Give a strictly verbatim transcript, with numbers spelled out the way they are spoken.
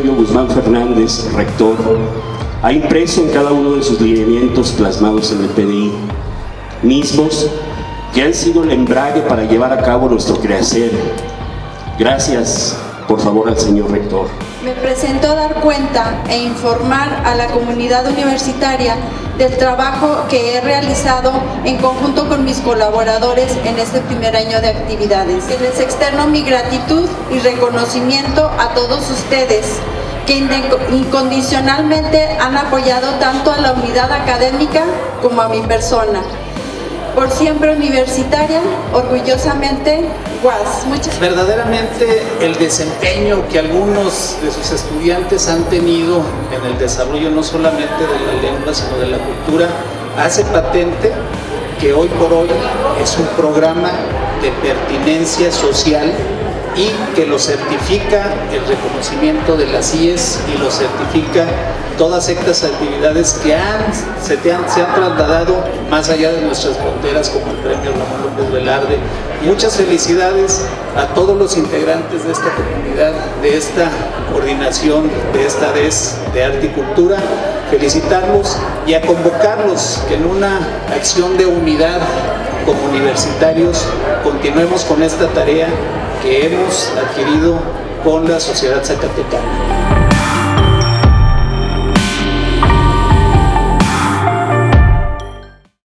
Antonio Guzmán Fernández, rector, ha impreso en cada uno de sus lineamientos plasmados en el P D I, mismos que han sido el embrague para llevar a cabo nuestro quehacer. Gracias, por favor, al señor rector. Me presento a dar cuenta e informar a la comunidad universitaria del trabajo que he realizado en conjunto con mis colaboradores en este primer año de actividades. Les externo mi gratitud y reconocimiento a todos ustedes que incondicionalmente han apoyado tanto a la unidad académica como a mi persona. Por siempre universitaria, orgullosamente, U A S. Muchas Verdaderamente el desempeño que algunos de sus estudiantes han tenido en el desarrollo no solamente de la lengua, sino de la cultura, hace patente que hoy por hoy es un programa de pertinencia social y que lo certifica el reconocimiento de las I E S y lo certifica todas estas actividades que han, se, te han, se han trasladado más allá de nuestras fronteras, como el premio Ramón López Velarde. Muchas felicidades a todos los integrantes de esta comunidad, de esta coordinación, de esta D E S de Arte y Cultura. Felicitarlos y a convocarlos que en una acción de unidad como universitarios continuemos con esta tarea que hemos adquirido con la sociedad zacatecana.